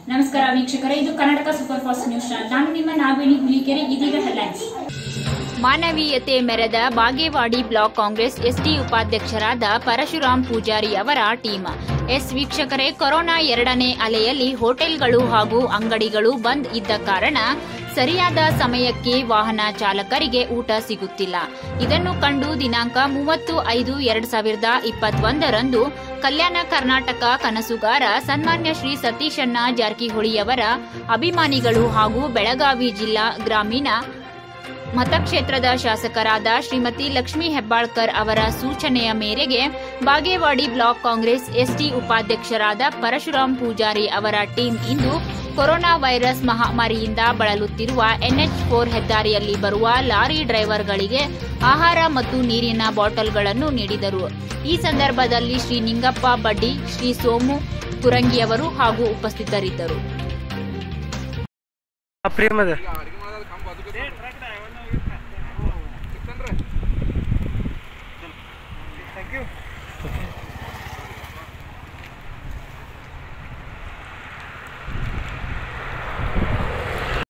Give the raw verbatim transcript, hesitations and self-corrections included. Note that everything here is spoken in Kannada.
ನಮಸ್ಕಾರ ವೀಕ್ಷಕರೇ, ಇದು Karnataka super fast news channel. ನಾನು ನಿಮ್ಮ ನಾಗವೇಣಿ ಹುಲಿಕೆರೆ. ಇದೀಗ ಹೆಡ್ಲೈನ್ಸ್. ಮಾನವೀಯತೆ ಮೆರೆದ ಬಾಗೇವಾಡಿ ಬ್ಲಾಕ್ ಕಾಂಗ್ರೆಸ್ ಎಸ್ಟಿ ಉಪಾಧ್ಯಕ್ಷರಾದ ಪರಶುರಾಮ್ ಪೂಜಾರಿ ಅವರ ಟೀಮ್. ಎಸ್ ವೀಕ್ಷಕರೇ, ಕೊರೋನಾ ಎರಡನೇ ಅಲೆಯಲ್ಲಿ ಹೋಟೆಲ್ಗಳು ಹಾಗೂ ಅಂಗಡಿಗಳು ಬಂದ್ ಇದ್ದ ಕಾರಣ ಸರಿಯಾದ ಸಮಯಕ್ಕೆ ವಾಹನ ಚಾಲಕರಿಗೆ ಊಟ ಸಿಗುತ್ತಿಲ್ಲ. ಇದನ್ನು ಕಂಡು ದಿನಾಂಕ ಮೂವತ್ತು ಐದು ಎರಡ್ ಸಾವಿರದ ಇಪ್ಪತ್ತೊಂದರಂದು ಕಲ್ಯಾಣ ಕರ್ನಾಟಕ ಕನಸುಗಾರ ಸನ್ಮಾನ್ಯ ಶ್ರೀ ಸತೀಶಣ್ಣ ಜಾರಕಿಹೊಳಿಯವರ ಅಭಿಮಾನಿಗಳು ಹಾಗೂ ಬೆಳಗಾವಿ ಜಿಲ್ಲಾ ಗ್ರಾಮೀಣ ಮತಕ್ಷೇತ್ರದ ಶಾಸಕರಾದ ಶ್ರೀಮತಿ ಲಕ್ಷ್ಮೀ ಹೆಬ್ಬಾಳ್ಕರ್ ಅವರ ಸೂಚನೆಯ ಮೇರೆಗೆ ಬಾಗೇವಾಡಿ ಬ್ಲಾಕ್ ಕಾಂಗ್ರೆಸ್ ಎಸ್ಟಿ ಉಪಾಧ್ಯಕ್ಷರಾದ ಪರಶುರಾಮ್ ಪೂಜಾರಿ ಅವರ ಟೀಮ್ ಇಂದು ಕೊರೋನಾ ವೈರಸ್ ಮಹಾಮಾರಿಯಿಂದ ಬಳಲುತ್ತಿರುವ ಎನ್ಎಚ್ ಫೋರ್ ಹೆದ್ದಾರಿಯಲ್ಲಿ ಬರುವ ಲಾರಿ ಡ್ರೈವರ್ಗಳಿಗೆ ಆಹಾರ ಮತ್ತು ನೀರಿನ ಬಾಟಲ್ಗಳನ್ನು ನೀಡಿದರು. ಈ ಸಂದರ್ಭದಲ್ಲಿ ಶ್ರೀ ನಿಂಗಪ್ಪ ಬಡ್ಡಿ, ಶ್ರೀ ಸೋಮು ಕುರಂಗಿಯವರು ಹಾಗೂ ಉಪಸ್ಥಿತರಿದ್ದರು.